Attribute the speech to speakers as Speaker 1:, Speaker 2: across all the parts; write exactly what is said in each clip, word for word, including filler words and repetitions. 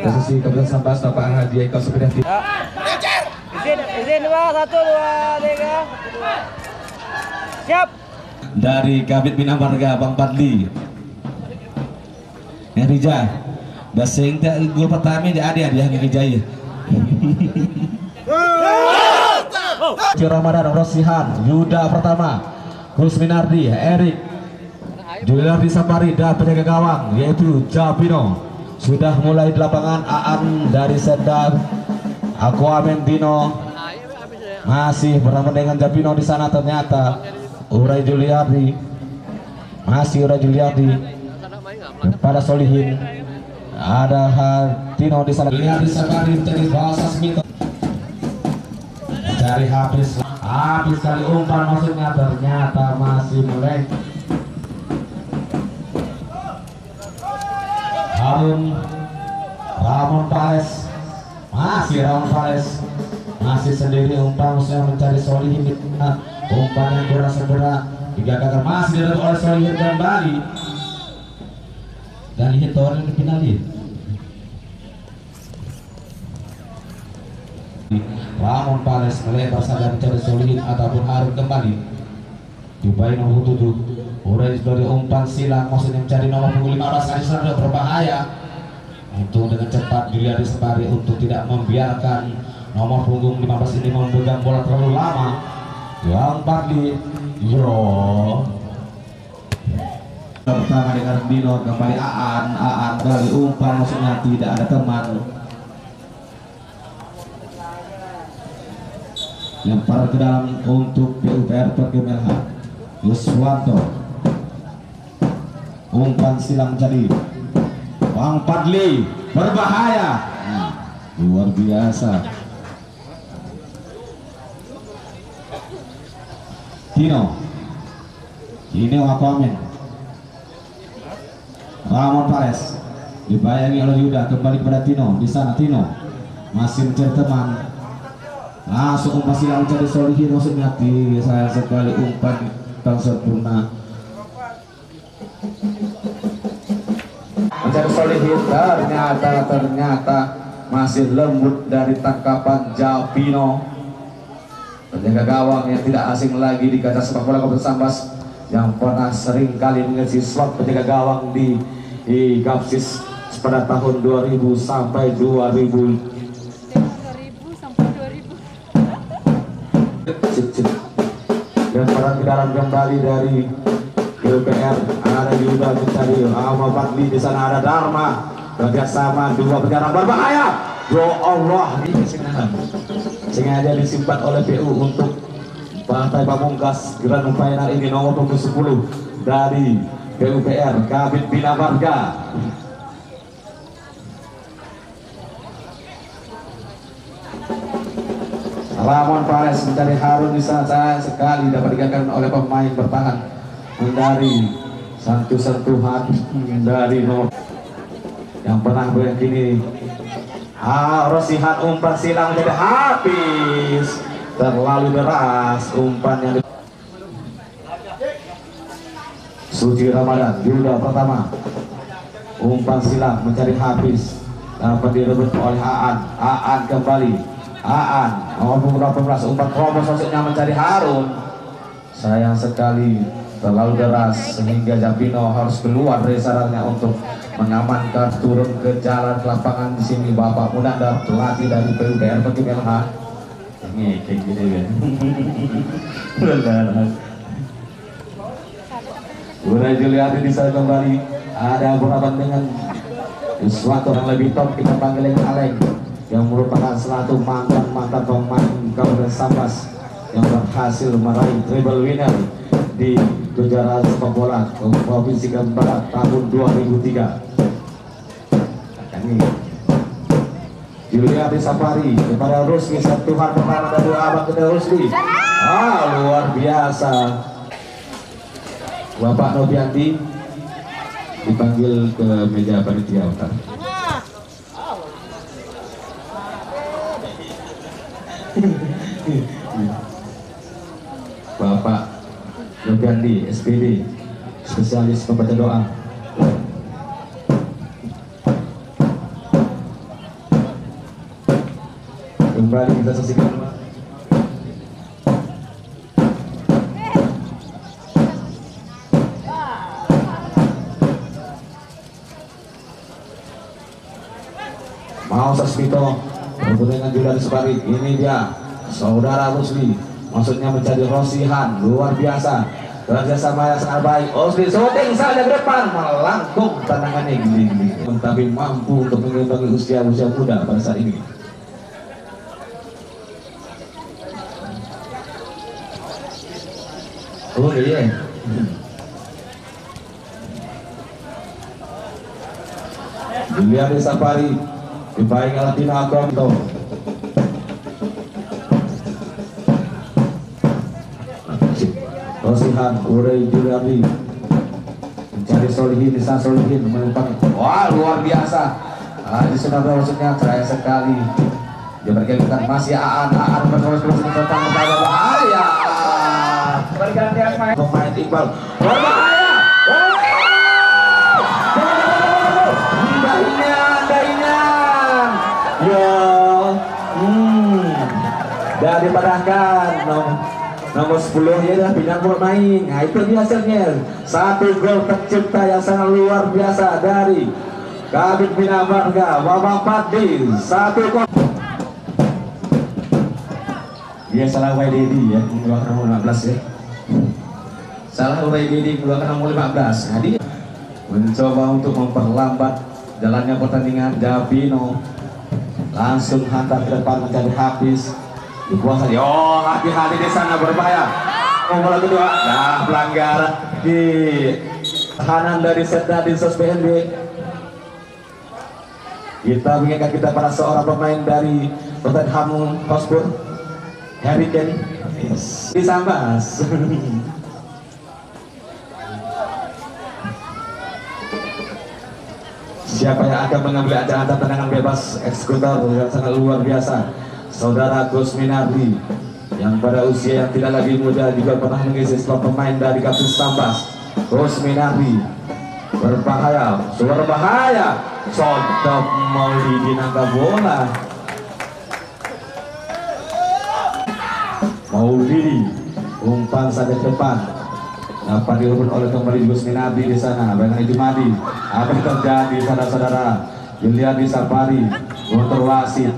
Speaker 1: posisi keputusan Sambas Bapak Haji Eko Supriyanti.
Speaker 2: Izin, izin dua, satu, dua, tiga, siap.
Speaker 1: Dari Kabit Bina Marga Bang Padli. Yang Rija. Dasing tak gol pertama dia ada dia yang Rija ya. Ramadan Rosihan, Yuda pertama, Kusminardi, Erik, Juliardi Sapari dan penjaga gawang yaitu Japino. Sudah mulai di lapangan Aan dari Sendar, Aquaman Dino masih bersama dengan Japino di sana. Ternyata Uray Juliardi, masih Uray Juliardi kepada Solihin, ada Dino di sana. Juliardi Sapari dari bahasa Smith dari habis habis kali umpan maksudnya, ternyata masih mulai Harun Ramon Pares, masih Ramon Pares masih sendiri umpan maksudnya mencari Solihin. Umpan yang kurang sempurna digagalkan, masih direbut oleh Solihin kembali dan hitor ke penalti. Ramon Pares melebar saja mencari Solihin ataupun Harun kembali. Dubai nomor tujuh Urai dari umpan silang maksudnya mencari nomor punggung lima belas. Kali sudah berbahaya untuk dengan cepat dilihat di Separi untuk tidak membiarkan nomor punggung lima belas ini memegang bola terlalu lama. Yang Padli yo pertama dengan Dino, kembali Aan Aan dari umpan maksudnya tidak ada teman. Lempar ke dalam untuk P U P R Perkemelha Yuswanto. Umpan silang jadi Bang Padli, berbahaya. Nah, luar biasa. Tino Tino Aquaman, Ramon Pares dibayangi oleh Yuda, kembali kepada Tino. Di sana Tino masih mencari teman, langsung umpan silang mencari Solihin maksudnya. Saya sekali umpan tak sempurna mencari Solihin, ternyata ternyata masih lembut dari tangkapan Japino, penjaga gawang yang tidak asing lagi di kaca sepak bola Kabupaten Sambas yang pernah sering kali mengisi slot penjaga gawang di, di Gapsis pada tahun dua ribu sampai dua ribu. Lemparan ke dalam kembali dari P U P R, ada Yuda mencari Ahmad Padli. Di sana ada Dharma, kerjasama dua penyerang berbahaya. Ya Allah, ini sengaja disimpan oleh P U untuk Pantai Pamungkas Grand Final ini. Nomor punggung sepuluh dari P U P R, Kabit Bina Marga. Ramon Pares mencari Harun. Di sana sayang sekali dapat digagalkan oleh pemain bertahan dari sentuh-sentuhan dari nomor yang pernah begini. Ah, Rosihan umpan silang menjadi habis, terlalu deras umpan yang di... Suci Ramadan Yuda pertama, umpan silang mencari habis, dapat direbut oleh Aan. Aan kembali, Aan nomor punggung delapan belas, umpan terobos maksudnya mencari Harun. Sayang sekali terlalu deras sehingga Japino harus keluar dari sarangnya untuk mengamankan. Turun ke jalan ke lapangan di sini Bapak Munandar, pelatih dari P U P R Perkemelha. Ini kayak gini ya. Udah Juliardi bisa kembali, ada berhadapan dengan sesuatu yang lebih top. Kita panggil yang Aleng yang merupakan satu mantan mantan pemain Kabupaten Sambas yang berhasil meraih treble winner di kejuaraan sepak bola Provinsi Kalimantan Barat tahun dua ribu tiga. Ini Juliardi Sapari kepada Rusli, sentuhan pertama dari abang kepada Rusli. Ah, luar biasa. Bapak Novianti dipanggil ke meja panitia utama. Bapak Novianti S P D, spesialis pembaca doa. Kembali kita saksikan. Mau Sasmito bertemu dengan Julian Separit. Ini dia saudara Rusli, maksudnya menjadi Rosihan, luar biasa kerjasama yang sangat baik. Rusli shooting saja ke depan, melangkung tendangannya gini-gini, tapi mampu untuk mengimbangi usia-usia muda pada saat ini. Oh iya. Julian Safari dibaik Latina Akonto. Rosihan Urey Juliani mencari Solihin, Nisa Solihin menumpang. Wah, luar biasa. Ah, di sana maksudnya terakhir sekali. Dia bergerak masih Aan, Aan terus-terus tentang kepada bahaya. Pergantian main pemain Iqbal. Berbahaya. Ya, hmm, dan dipadahkan nomor, nomor sepuluh ya dah bidang bermain. Nah itu dia hasilnya, satu gol tercipta yang sangat luar biasa dari Kabit Bina Marga Bapak Fadli. Satu gol. Dia salah W D D ya, mengeluarkan nomor lima belas ya. Salah W D D mengeluarkan nomor lima belas. Nah dia mencoba untuk memperlambat jalannya pertandingan. Davino langsung hantar ke depan mencari Hafiz, dikuasai. Oh, hati-hati di sana, berbahaya. Oh, bola kedua, nah pelanggaran di kanan dari Setda di Sos B N B. Kita mengingat kita pada seorang pemain dari Tottenham Hotspur, Harry Kane, yes. Disambas. Siapa yang akan mengambil acara tendangan bebas eksekutor yang sangat luar biasa, saudara Gus Minardi, yang pada usia yang tidak lagi muda juga pernah mengisi sebuah pemain dari Kapus Sambas. Gus Minardi berbahaya, suara bahaya, Sodok Maulidi nangka bola. Maulidi umpan saja ke depan, dapat direbut oleh kembali Gus Minardi di sana. Bayangkan Jumadi, apa yang terjadi saudara-saudara? Julian Safari untuk wasit.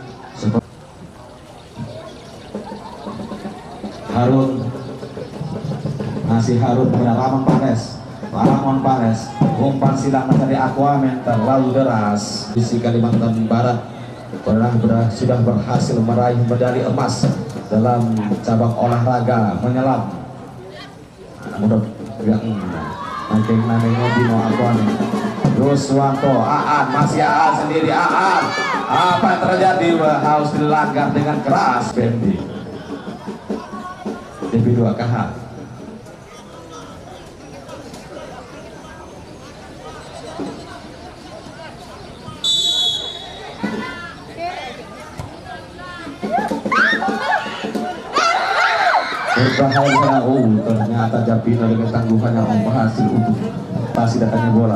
Speaker 1: Harun masih Harun kepada Ramon Panes. Ramon Panes umpan silang mencari Aquaman terlalu deras. Di Kalimantan Barat pernah ber sudah berhasil meraih medali emas dalam cabang olahraga menyelam. Mudah yang mancing namanya Dino Aquaman. Ruswanto, Aan, masih Aan sendiri. Aan, apa yang terjadi? Harus dilanggar dengan keras. Bendi D B dua K H. Berbahaya. Oh, ternyata Japino dengan tangguhannya berhasil untuk pasti datangnya bola.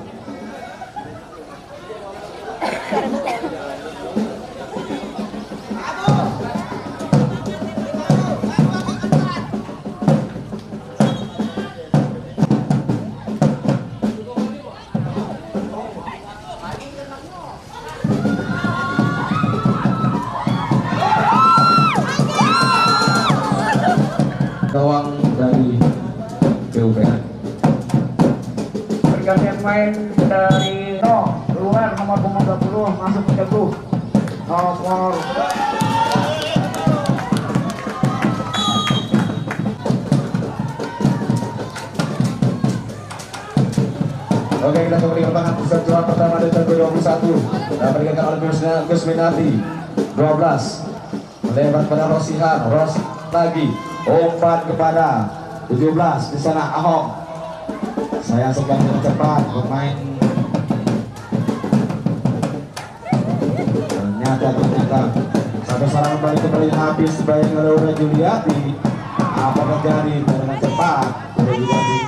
Speaker 1: Gawang dari P U P N.
Speaker 2: Pergantian main dari No keluar nomor punggung dua puluh masuk ke Teguh nomor
Speaker 1: Oke, kita kembali ke lapangan pusat juara pertama dari Teguh dua puluh satu. Dan berikan oleh Gus Minardi dua belas melebar pada Rosihan. Ros lagi umpan kepada tujuh belas di sana Ahok. Saya sedang cepat bermain. Ternyata ternyata satu sarang kembali kembali habis bayang oleh Ura Juliati. Apa terjadi dengan cepat Ura Juliati.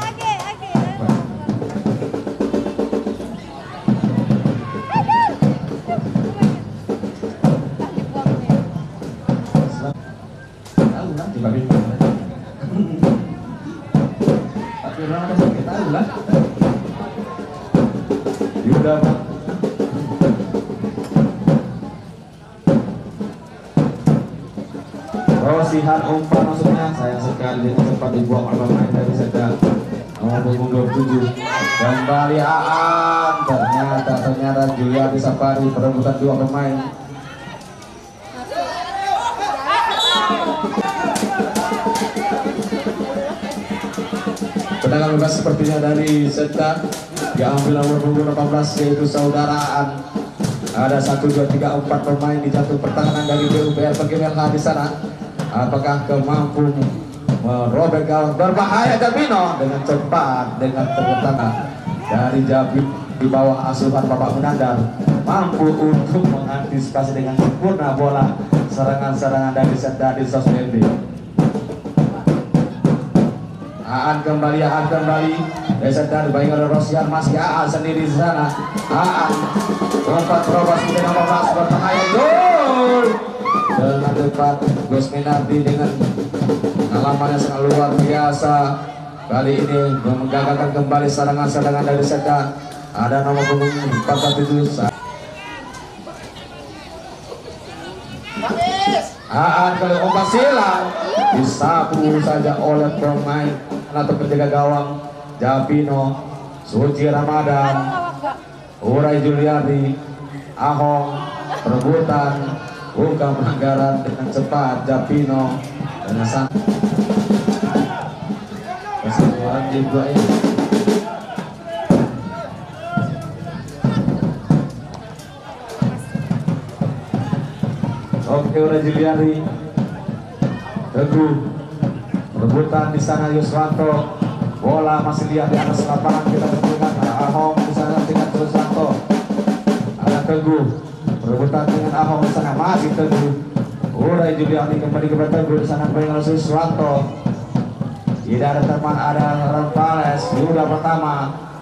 Speaker 1: Yuda Rosihan umpan maksudnya, sayang sekali dengan cepat dibuang oleh pemain dari Seda nomor punggung dua puluh tujuh. Kembali Aan, ternyata ternyata Julia Safari perebutan dua pemain. Tendangan bebas sepertinya dari Seda diambil nomor punggung delapan belas yaitu Saudaraan. Ada satu, dua, tiga, empat pemain di jantung pertahanan dari B U P R Perkembangan di sana. Apakah mampu merobek gawang? Berbahaya Jabino dengan cepat, dengan terutama dari Jabi di bawah asuhan Bapak Munandar, mampu untuk mengantisipasi dengan sempurna bola serangan-serangan dari Seda di Sosmed. Aan kembali, Aan kembali. Seda dibaik oleh Rosian, masih Aan sendiri di sana. Aan lompat terobos ke nomor empat belas berbahaya, gol dengan depan Gus Minardi dengan pengalaman yang sangat luar biasa. Kali ini menggagalkan kembali serangan-serangan dari Seda. Ada nomor punggung empat puluh tujuh. Aan kali umpan silang disapu saja oleh pemain atau penjaga gawang Jabino. Suci Ramadan, Urai Juliari, Ahong, perebutan, bukan pelanggaran dengan cepat Jabino dengan sang keseluruhan juga ini. Oke, Urai Juliari, Teguh, perebutan di sana Yuswanto. Bola masih lihat di atas lapangan, kita berhubungan Ahong di sana dengan Yuswanto. Ada Teguh, perebutan dengan Ahong di sana masih Teguh. Urai Juliani kembali kepada Teguh di sana dengan Yuswanto. Tidak ada teman, ada Rempales. Yuda pertama.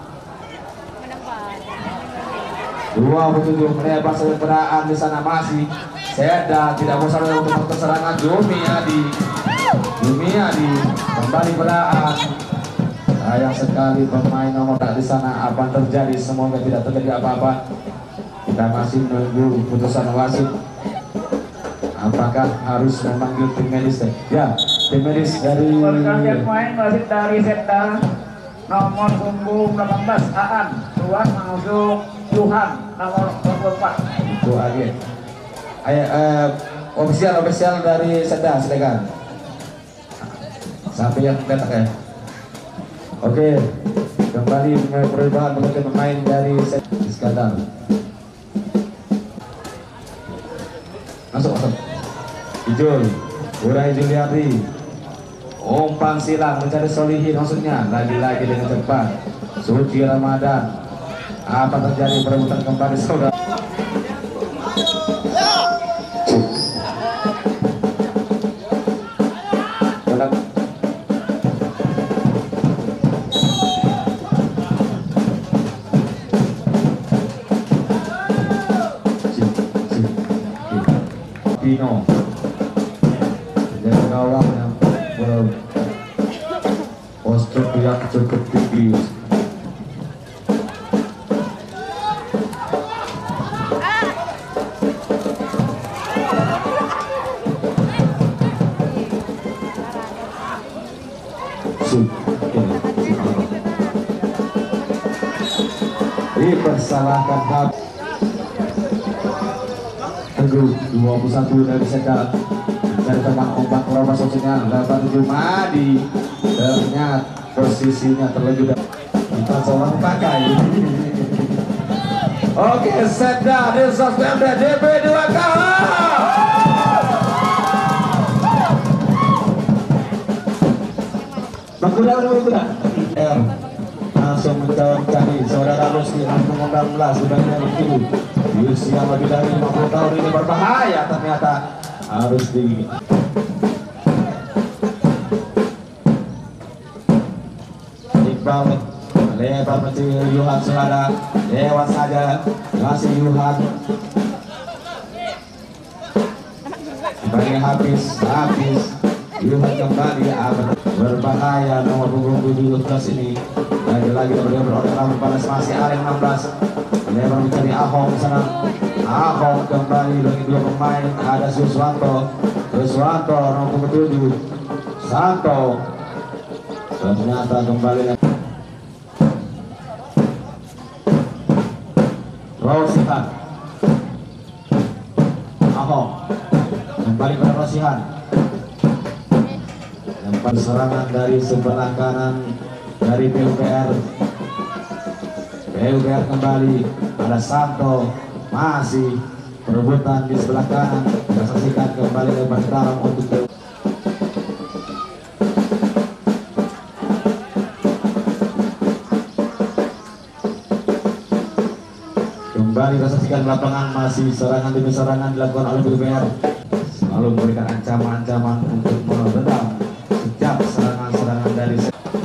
Speaker 1: dua puluh tujuh melebar seberaan di sana masih Seda tidak bosan untuk serangan Jumiadi. Jumiadi kembali beraan. Sayang sekali pemain nomor di sana. Apa yang terjadi? Semoga tidak terjadi apa-apa. Kita masih menunggu putusan wasit. Apakah harus memanggil tim medis? Ya, tim medis dari
Speaker 2: pergantian main wasit dari Seda nomor punggung delapan belas Aan Tuan masuk Tuhan nomor dua puluh empat.
Speaker 1: Itu aja. Ayo, eh, ofisial ofisial dari Seda silakan. Sampai yang petak ya. Oke, kembali dengan perubahan untuk pemain dari Seda Iskandar. Masuk masuk. Ijul, Urai Juliari, umpan silang mencari Solihin maksudnya, lagi-lagi dengan cepat. Suci Ramadan, apa terjadi perebutan kembali saudara? Dino menjadi gawang yang berpostur yang cukup tinggi. Dipersalahkan hak Teguh dua puluh satu dari Seda dari teman ombak lomba sosinya delapan tujuh Madi. Ternyata posisinya terlebih dahulu kita seorang pakai. Oke, Seda di Sosmed D B dua K. Menggunakan menggunakan R langsung menjawab kami saudara Rusli nomor enam belas sudah begitu di usia lebih dari lima puluh tahun ini berbahaya ternyata harus di Iqbal lebar kecil Yuhan Selada lewat saja masih Yuhan kembali habis habis Yuhan kembali abad berbahaya nomor punggung tujuh belas ini lagi-lagi beroleh oleh panas masih areng enam belas Lebar mencari Ahong di sana. Ahong kembali bagi dua pemain, ada Suswanto. Suswanto nomor tujuh. Santo. Ternyata kembali Rosihan. Ahong kembali pada Rosihan. Lempar serangan dari sebelah kanan dari P U P R. P U P R kembali, ada Santo, masih perebutan di sebelah kanan. Kita saksikan kembali lebar dalam untuk P U P R. Kembali kita saksikan lapangan, masih serangan demi serangan dilakukan oleh P U P R. Selalu memberikan ancaman-ancaman untuk meredam sejak serangan-serangan dari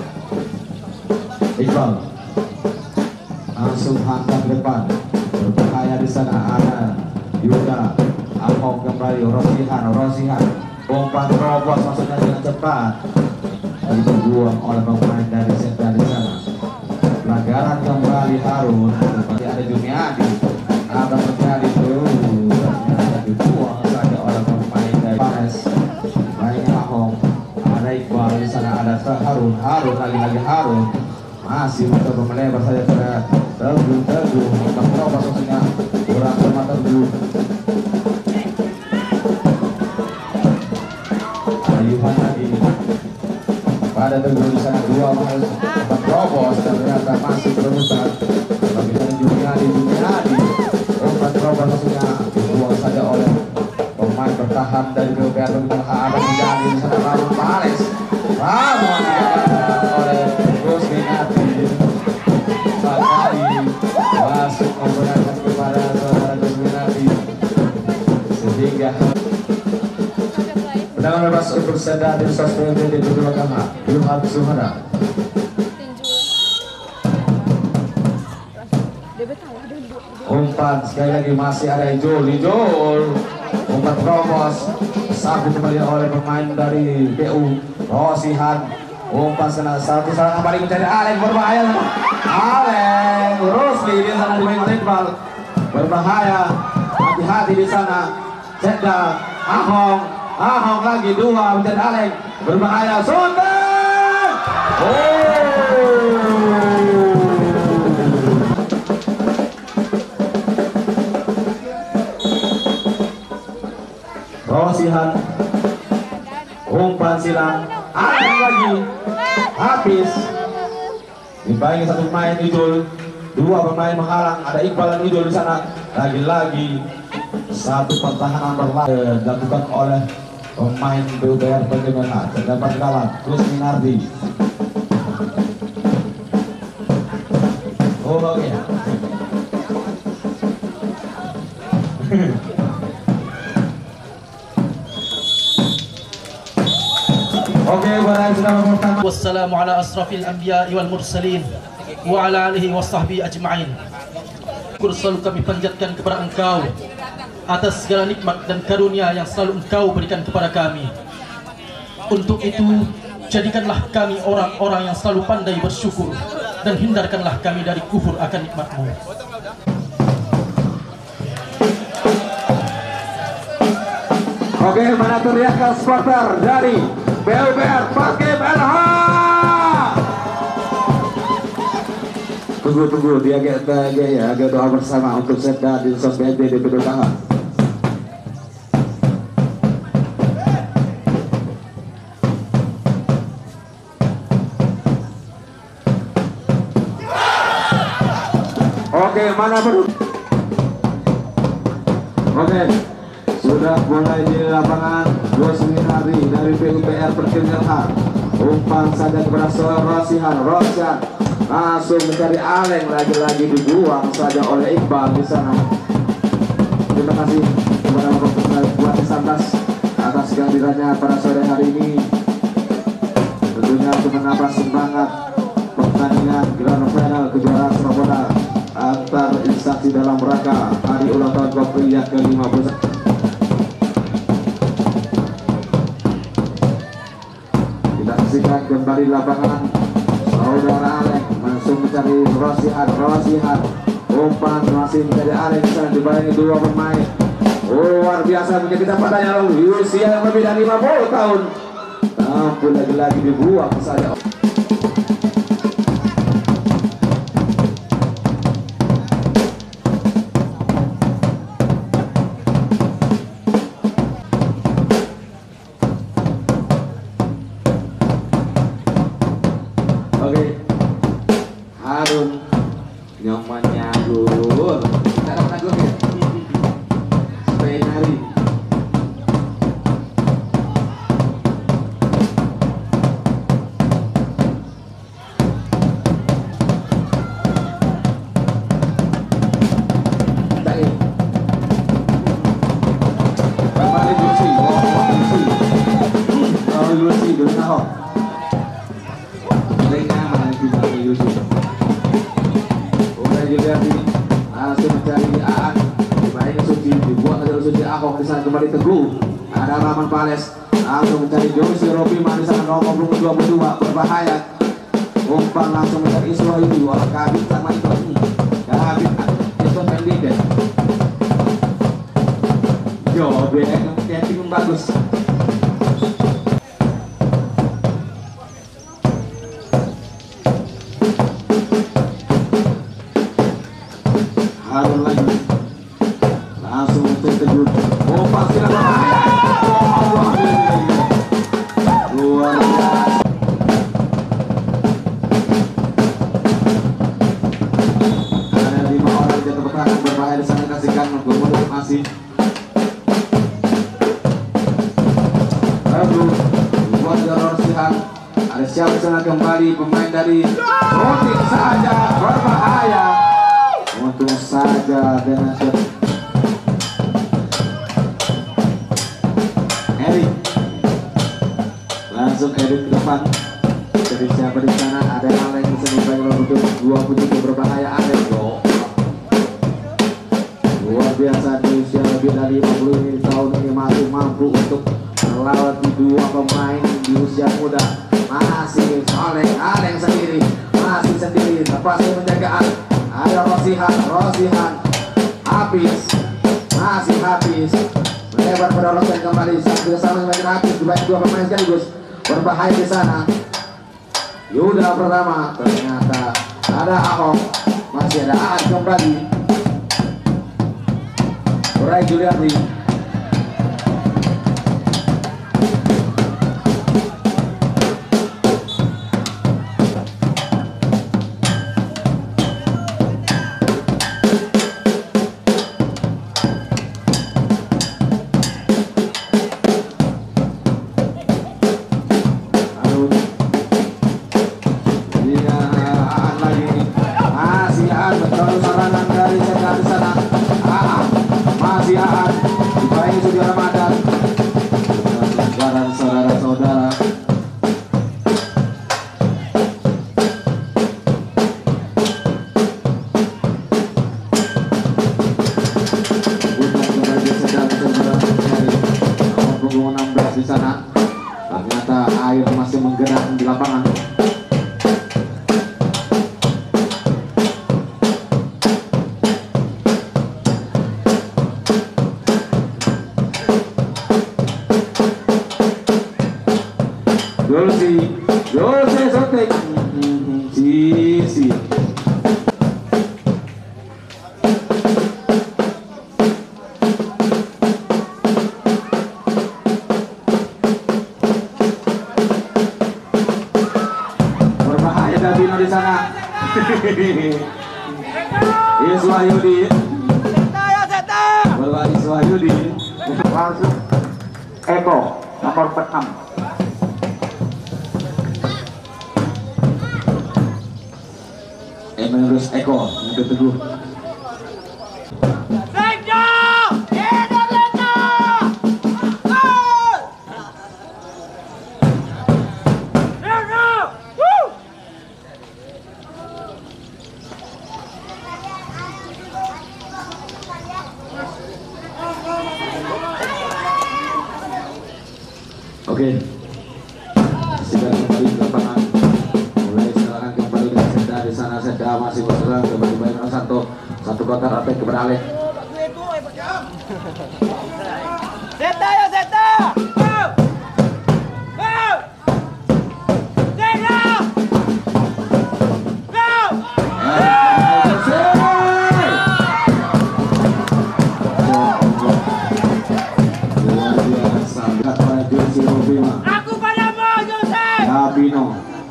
Speaker 1: Iqbal. Langsung hantam ke depan, berbahaya di sana, ada Yuda. Ahok kembali, Rosihan, Rosihan umpan terobos maksudnya dengan cepat, dibuang oleh pemain dari Senda di sana. Pelanggaran kembali Harun, seperti ada Juniadi, apa terjadi tuh? Ternyata dibuang saja oleh pemain dari Pares. Mainnya Ahok, ada Iqbal di sana, ada Harun, Harun lagi-lagi Harun. Masih mencoba melebar saja pada Teguh, Teguh untuk terobos maksudnya, kurang sama Teguh. Ayuhan lagi pada Teguh di sana, dua umpan terobos dan ternyata masih berebutan. Bagi sana Juniadi, Juniadi umpan terobos maksudnya, dibuang saja oleh pemain bertahan dari P U P R. Ada menjadi di sana Ramon Pares, Ramon oleh Gus Minati. Masuk membenarkan kepada saudara Gus Minati, sehingga tendangan bebas untuk Senda di sosmed di kedua kamar. Yuhan Suhana. Umpan sekali lagi masih ada Ijul, Ijul umpan terobos, sabu kembali oleh pemain dari P U Rosihan. Umpan sana satu serangan kembali mencari Aleng, berbahaya. Aleng Rusli di sana dimain oleh Iqbal, berbahaya. Hati-hati di sana. Senda, Ahong, Ahong lagi dua mencari Aleng, berbahaya. Sundan. Oh. Rosihan, umpan silang, Aleng lagi, habis. Dibayangi satu pemain Ijul, dua pemain menghalang, ada Iqbal dan Ijul di sana. Lagi-lagi satu pertahanan berlaku dilakukan oleh pemain P U P R bagaimana terdapat kalah Gus Minardi. Oh oke. Okay. Oke, barang sudah pertama.
Speaker 3: Wassalamu ala asrafil anbiya wal mursalin wa ala alihi wa sahbihi ajma'in. Selalu kami panjatkan kepada Engkau atas segala nikmat dan karunia yang selalu Engkau berikan kepada kami. Untuk itu, jadikanlah kami orang-orang yang selalu pandai bersyukur, dan hindarkanlah kami dari kufur akan nikmat-Mu.
Speaker 1: Oke, mana teriakan supporter dari P U P R Pakim L H. Tunggu-tunggu, dia agak ya, agak doa bersama untuk Senda di sosmed di Bedotanga. Oke, mana baru? Oke, sudah mulai di lapangan. Gus Minardi dari P U P R Pakim L H. Umpan saja kepada Rosihan, Rosihan langsung mencari Aleng, lagi-lagi dibuang saja oleh Iqbal di sana. Terima kasih kepada Bapak Buat Santas atas kehadirannya pada sore hari ini. Tentunya untuk menambah semangat pertandingan Grand Final kejuaraan Surabaya antar instansi dalam rangka hari ulang tahun Kopri yang ke lima puluh satu. Kita saksikan kembali lapangan. Saudara Aleng langsung mencari Rosihan, Rosihan Umpan masih menjadi aneh di sana, dibayangi dua pemain. Luar biasa menjadi dapatannya lalu usia yang lebih dari lima puluh tahun. Namun lagi-lagi dibuang saja. Oke, Harun nyamannya gol. Cara menanggung ya. Penari. Cari. Kembali Lucy. Oh, Lucy. Oh, Lucy dulu nah. Udah dilihat ini langsung mencari Aan, baik Suci dibuat dari Suci Ahok di sana kembali Teguh. Ada Rahman Pales langsung mencari Josi Robi di sana nomor dua puluh dua berbahaya. Umpan langsung mencari Iswa ini wah kabit sama itu kabit itu pendek deh. Yo beda yang bagus. Harun lagi langsung tertegun. Oh pasti luar biasa. Ada lima orang jatuh bertahan berbahaya di sana, kasihkan kemudian masih. Lalu buat jalur sihat. Ada siapa sana kembali pemain dari Rotik saja berbahaya. Untung saja dengan shot Erik, langsung Erik ke depan. Dari siapa di sana ada Aleng di sini bagi untuk dua puluh tiga berbahaya Aleng. Oh. Luar biasa di usia lebih dari lima puluh ini tahun ini masih mampu untuk melawan dua pemain di usia muda. Masih Aleng, Aleng sendiri, masih sendiri, lepas penjagaan. Ada Rosihan, Rosihan habis, masih habis melebar berdorongkan kembali sambil sama semakin habis dibantu dua pemain sekaligus berbahaya di sana. Yuda pertama ternyata ada Ahok, masih ada Aan kembali. Rai Juliardi. Di sana ternyata air masih menggerak di lapangan. Josi, Josi sotek, Sisi. Dabino di sana. Iswa Yudi. Bola Iswa Yudi.
Speaker 2: Langsung Eko nomor enam.
Speaker 1: Emelius Eko yang Teguh. Oke, sudah kembali ke lapangan. Mulai sekarang kembali dengan Seda di sana. Seda masih berserang kembali baik Santo. Satu kotak attack kepada Alek.
Speaker 4: Zeta ya Zeta.
Speaker 2: Aku padamu, Jose.
Speaker 1: Dabino.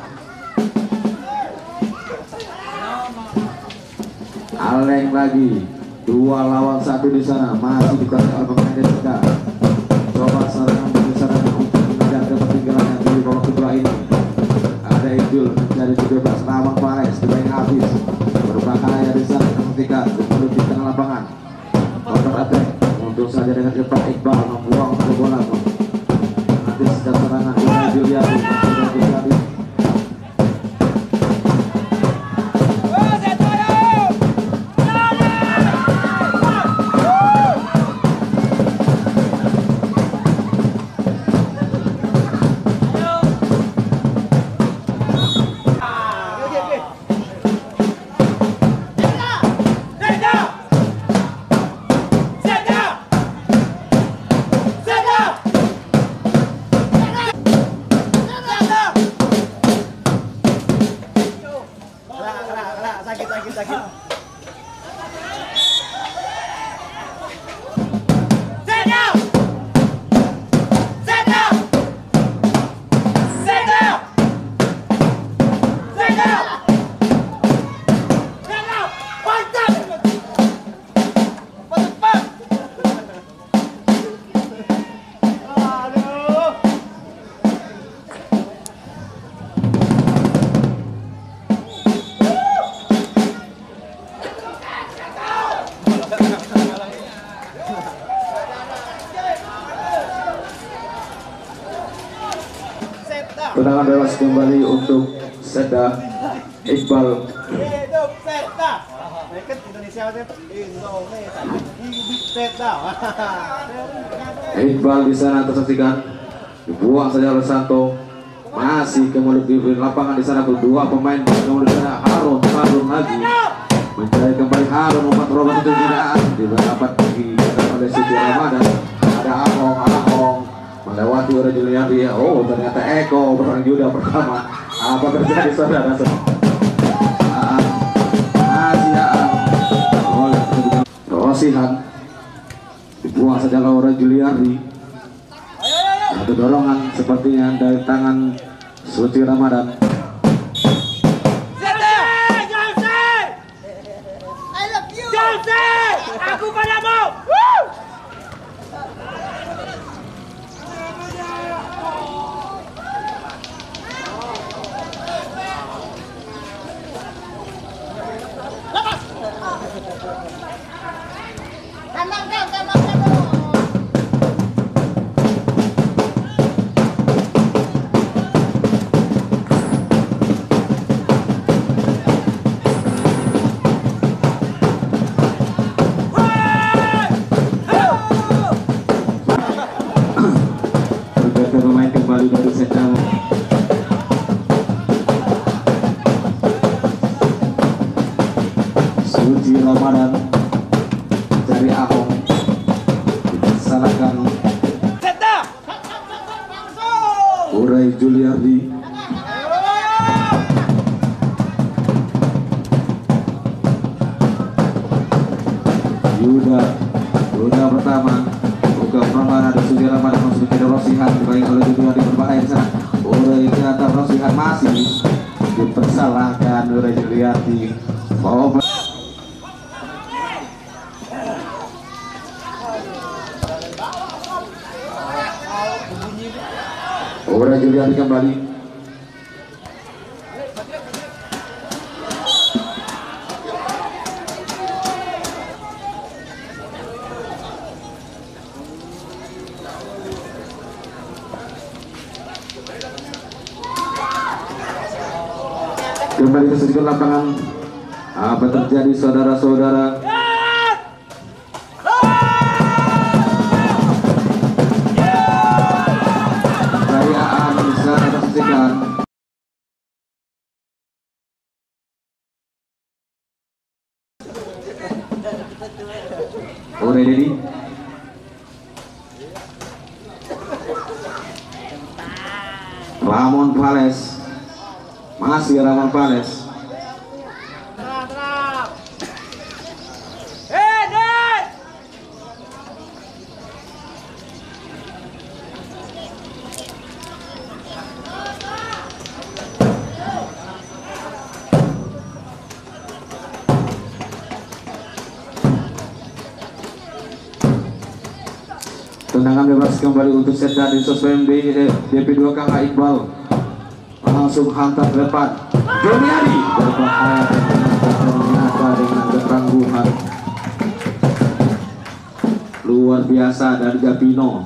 Speaker 1: Alek lagi. Dua lawan satu di sana. Masih dikuasai oleh pemain Deska. Coba serangan dari sana untuk mengejar ketinggalannya di babak kedua ini. Ada Idul mencari tujuh belas lawan Pares. Dimain habis. Berbahaya di sana ketika kembali di tengah lapangan. Counter attack. Untuk saja dengan cepat Iqbal membuang satu bola. Nanti sedang serangan dari Juliari. Sudah terjadi.
Speaker 4: Sakit sakit sakit.
Speaker 1: Tendangan bebas kembali untuk Seda Iqbal.
Speaker 4: Hidup Zeta. Mereka Indonesia Indonesia. Hidup Zeta.
Speaker 1: Iqbal di sana tersaksikan dibuang saja oleh Santo. Masih kemudian di lapangan di sana kedua pemain kemudian di sana Harun Harun lagi mencari kembali Harun umpat robot itu tidak dapat di oleh Siti Ramadan. Ada Ahong Ahong melewati oleh Juliari. Oh ternyata Eko berang juga pertama. Apa terjadi saudara? Masih oleh Rosihan dibuang saja oleh Juliari. Satu dorongan sepertinya dari tangan Suci Ramadan.
Speaker 2: Jose, Jose.
Speaker 4: I love you.
Speaker 2: Jose, aku padamu.
Speaker 4: Tamang kau, tamang kamu.
Speaker 1: Bergeser pemain kembali dari Sedang. Suci Ramadan dari Ahong disalahkan
Speaker 2: Zeta.
Speaker 1: Urai Juliardi. Yuda Yuda pertama buka Pramana dan Suci Ramadan masuk ke Rosihan dibaik oleh Juliardi berbahaya di sana. Urai di atas Rosihan masih dipersalahkan Urai Juliardi. Oh, Urai Juliardi kembali. Kembali ke sudut lapangan. Apa terjadi saudara-saudara? Kayaan bisa tersaksikan. Ore Dedi. Ramon Pales. Masih Ramon Pales.
Speaker 4: Terang, terang. Eh, Dek.
Speaker 1: Tendangan bebas kembali untuk Setda di Soswem D P dua K A Iqbal. Langsung hantar ke depan. Joniadi berbahaya ternyata dengan ketangguhan luar biasa dari Japino.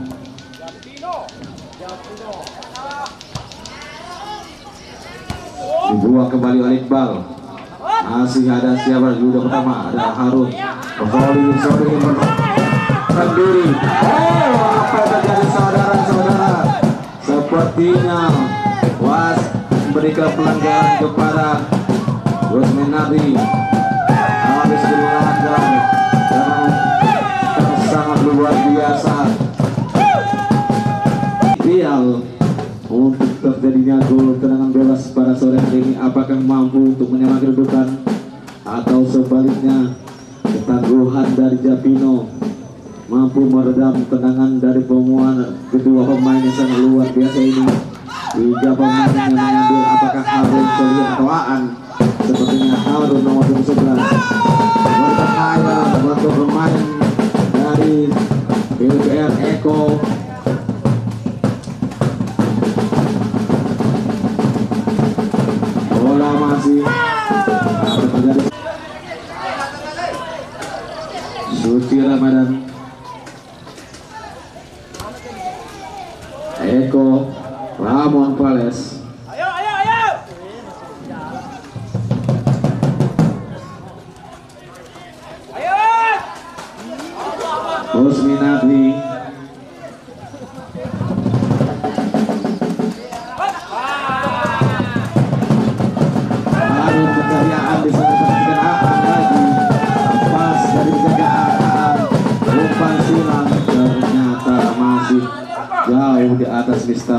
Speaker 1: Dibuang kembali oleh Iqbal. Masih ada siapa juga pertama, ada Harun. Volley sorry sendiri. Oh, apa yang terjadi saudara-saudara? Sepertinya was memberikan pelanggaran kepada Gus Minardi. Habis dilanggar dan sangat luar biasa. Ideal untuk terjadinya gol tendangan bebas pada sore hari ini. Apakah mampu untuk menyamakan kedudukan atau sebaliknya ketangguhan dari Japino mampu meredam tendangan dari pemuan kedua pemain yang sangat luar biasa ini. Tiga pemain yang mengambil apakah Harun Solir atau Aan. Sepertinya Harun nomor sebelas berbahaya untuk pemain dari P P R Eko. Bola masih apa terjadi? Suci Ramadan. Eko Ramon Pales.
Speaker 4: Ayo, ayo, ayo. Ayo.
Speaker 1: Husni Nabi. Baru pencarian di sana perhatikan Aan lagi. Lepas dari penjagaan umpan silang ternyata masih jauh di atas Mister.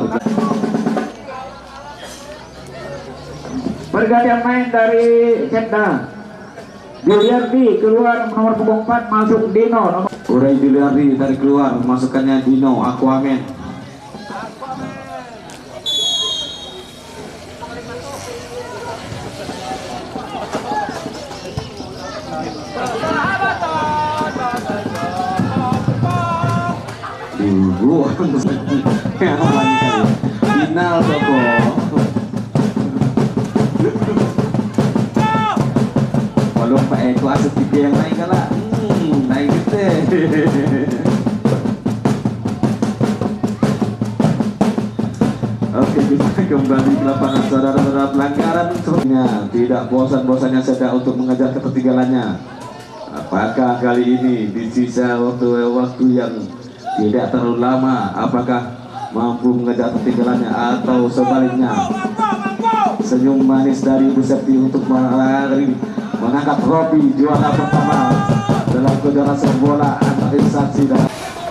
Speaker 2: Pergantian main dari Setda. Juliardi keluar nomor punggung empat, masuk Dino nomor
Speaker 1: Urai Juliardi dari keluar, masukannya Dino Aquaman. Dibuang final Toko. Walau Pak Eko asal tiga yang naik kalah, hmm, naik gitu. Oke, kita kembali ke lapangan saudara-saudara. Pelanggaran sepertinya tidak bosan-bosannya Setda untuk mengejar ketertinggalannya. Apakah kali ini di sisa waktu-waktu yang tidak terlalu lama, apakah mampu mengejar ketertinggalannya atau sebaliknya? Senyum manis dari Ibu Septi untuk melari mengangkat trofi juara pertama dalam kejuaraan sepak bola antar instansi. Dan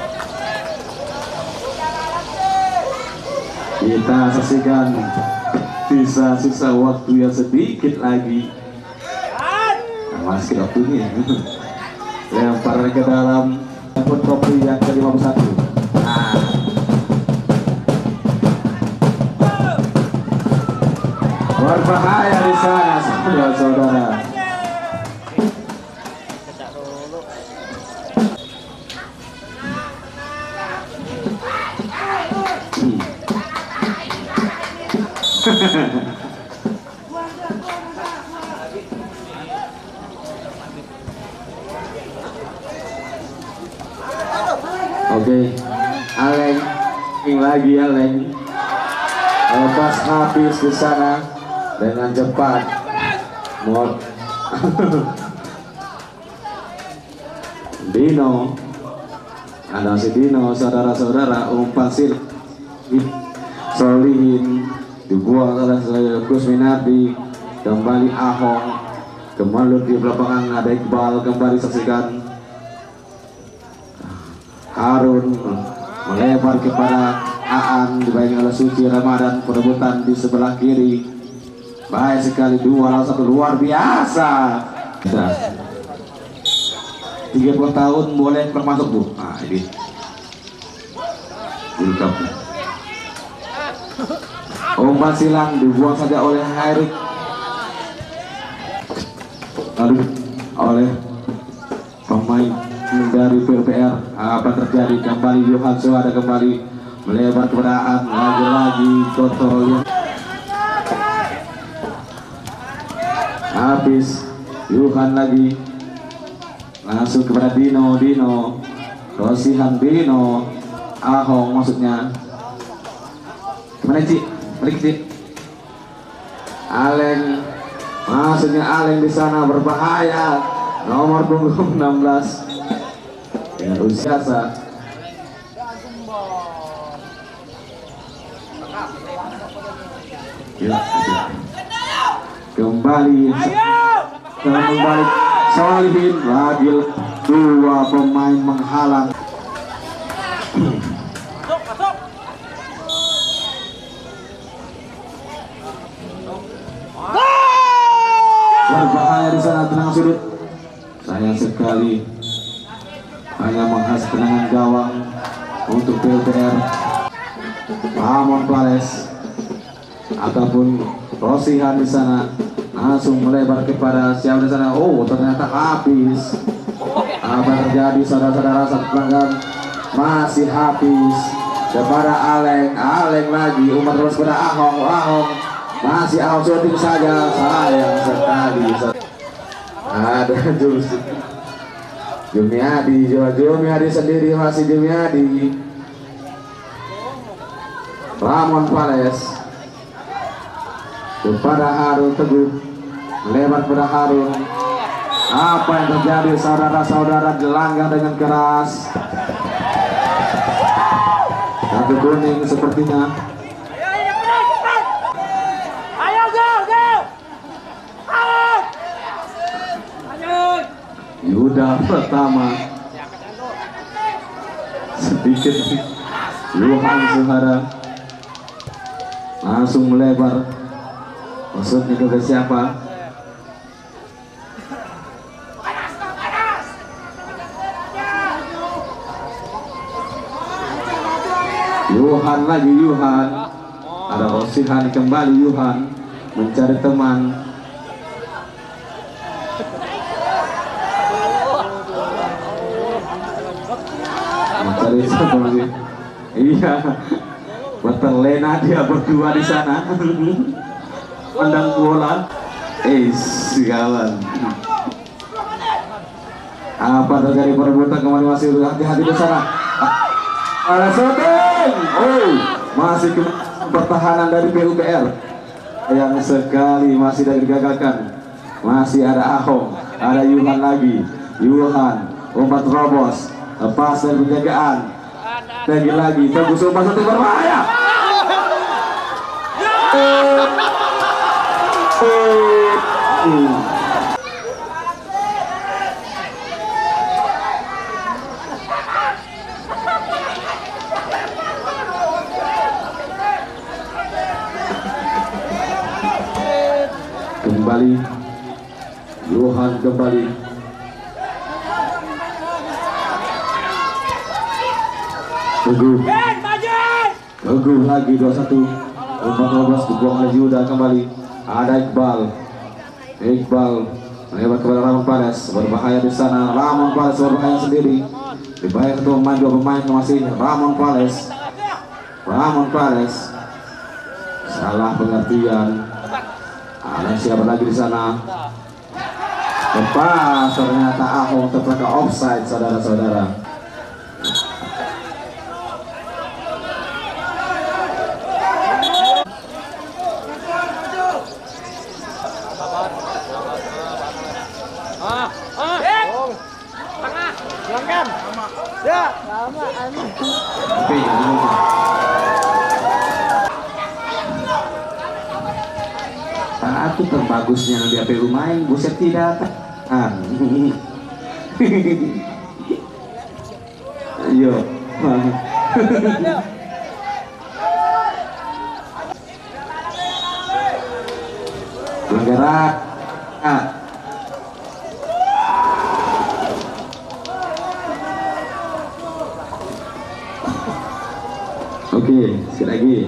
Speaker 1: kita saksikan sisa-sisa waktu yang sedikit lagi. Nah, masih waktunya. Lempar ke dalam trofi yang ke lima puluh satu. Nah. Berbahaya di sana, saudara-saudara. Oke, Aleng, ini lagi Aleng. Lepas habis di sana dengan cepat. Mod Dino, ada si Dino, saudara-saudara, umpan sil Solihin dibuang oleh Gus Minardi. Kembali Ahong, kembali di lapangan ada Iqbal, kembali saksikan Harun melebar kepada Aan, dibayangi oleh Suci Ramadan. Perebutan di sebelah kiri, baik sekali, dua lawan satu, luar biasa. tiga puluh tahun boleh termasuk tuh. Nah ini Wilkam. Umpan silang dibuang saja oleh Erik, lalu oleh pemain dari P U P R. Apa terjadi? Kembali Johan Suada kembali melebar kepada Aan, lagi-lagi kontrolnya habis. Johan lagi langsung kepada Dino, Dino Rosihan, Dino Ahong maksudnya. Kemana Ci? Balik Ci. Aleng, maksudnya Aleng di sana berbahaya. Nomor punggung enam belas dengan usia sa. Ya, kembali kembali Solihin, lagi dua pemain menghalang.
Speaker 4: Masuk, masuk.
Speaker 1: Berbahaya di sana, tenang sudut. Sayang sekali, hanya menghasilkan tendangan gawang untuk P U P R. Ramon Pales ataupun Rosihan di sana langsung melebar kepada siapa di sana. Oh, ternyata habis. Apa terjadi saudara-saudara? Saat pelanggan masih habis kepada Aleng, Aleng lagi umpan terus pada Ahong, Ahong masih Ahong syuting saja. Sayang sekali. Ada Jus Jumiadi, Jumiadi sendiri masih Jumiadi. Ramon Pales kepada Harun Teguh, melebar kepada Harun. Apa yang terjadi saudara-saudara? Gelanggang dengan keras. Kartu kuning sepertinya.
Speaker 4: Ayo, ayo, cepat. Ayo, go, go. Ayo. Ayo.
Speaker 1: Yuda pertama sedikit. Johan Suhara langsung melebar. Maksudnya ke siapa? Johan lagi, Johan. Ada Rosihan kembali, Johan mencari teman. Mencari siapa lagi? Iya, berterlena dia berdua di sana. Pandang bola, eh sialan. Apa terjadi? Perebutan kembali, masih hati-hati di sana. Ada shooting. Oh, masih ke pertahanan dari P U P R yang sekali masih dari digagalkan. Masih ada Ahong, ada Yuhan lagi, Yuhan umpan terobos, lepas dari penjagaan. Lagi-lagi tembus umpan satu berbahaya. Kembali Johan, kembali Teguh, Teguh lagi dua satu. Umpan lobos dibuang oleh Yuda. Kembali ada Iqbal, Iqbal melebar kepada Ramon Pales, berbahaya di sana. Ramon Pales berbahaya sendiri, dibayar untuk pemain, dua pemain masih Ramon Pales. Ramon Pales salah pengertian. Ada siapa lagi di sana? Lepas ternyata Ahong terpaksa offside, saudara-saudara. Oke, itu terbagusnya nanti A P U main, buset tidak. Ah. Iya. Gerak. Ah. Oke, sekali lagi.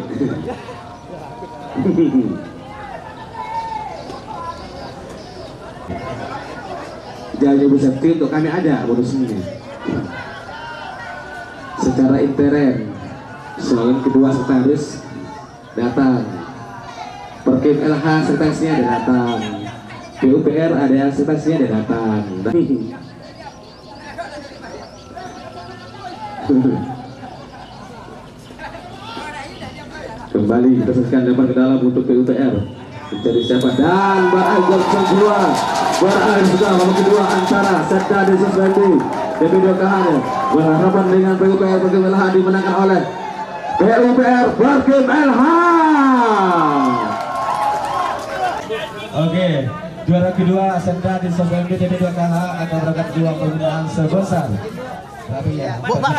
Speaker 1: Jangan ibu safety untuk kami ada bonusnya. Secara intern, soal kedua sekretaris datang. Perkim L H sekretarisnya ada datang. P U P R ada yang sekretarisnya ada datang. Kembali kita saksikan lempar ke dalam untuk P U P R. Mencari siapa dan berakhir gol kedua. Berakhir sudah babak kedua antara Setda Desa Sebendi dan Video Kahane. Berhadapan dengan P U P R Perkim L H dimenangkan oleh P U P R Perkim L H. Oke, juara kedua Setda Desa Sebendi dan Video Kahane akan berangkat uang pembinaan sebesar. Tapi ya,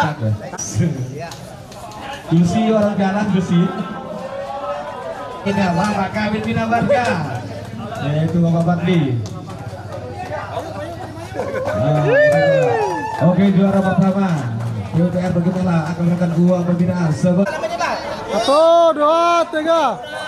Speaker 1: Gusi orang kanan Gusi. Ini Bapak Kawin Bina Warga, yaitu Bapak Badli. Nah, oke, juara pertama P U P R Perkim L H akan melakukan uang pembinaan sebesar.
Speaker 5: Satu, dua, tiga.